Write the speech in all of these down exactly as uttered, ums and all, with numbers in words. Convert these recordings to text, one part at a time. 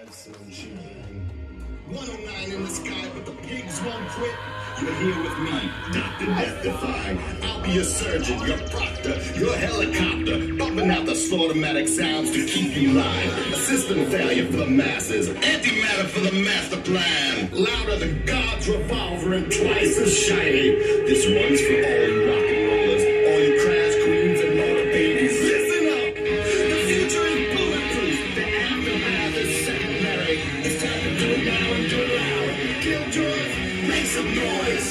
one oh nine in the sky, but the pigs won't quit. You're here with me, Doctor Death Defying. I'll be your surgeon, your proctor, your helicopter, bumping out the slaughtermatic sounds to keep you live. A system failure for the masses, antimatter for the master plan. Louder than God's revolver and twice as shiny. This one's for all you rock and rollers, all you crash queens and motor babies. Listen up, the future is bulletproof. The aftermath is secondary. It's time to do it now and do it loud. Kill George, make some noise.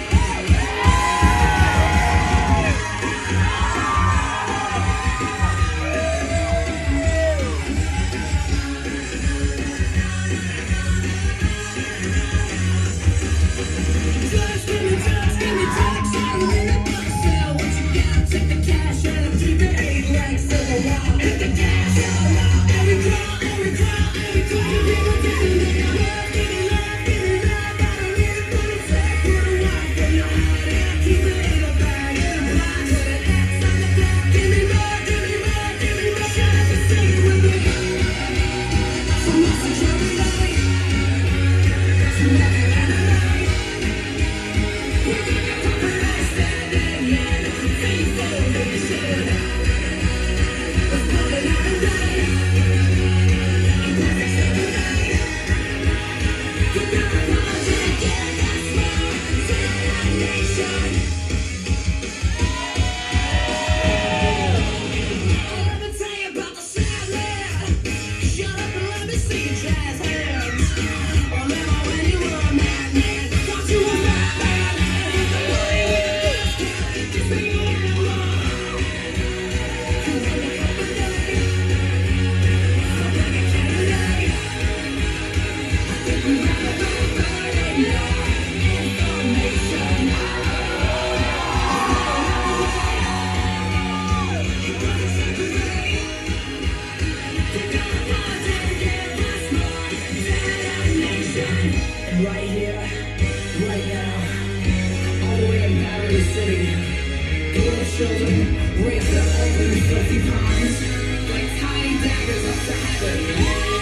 Right here, right now, all the way in Battery City. The little children raise their open filthy palms like tiny daggers up to heaven.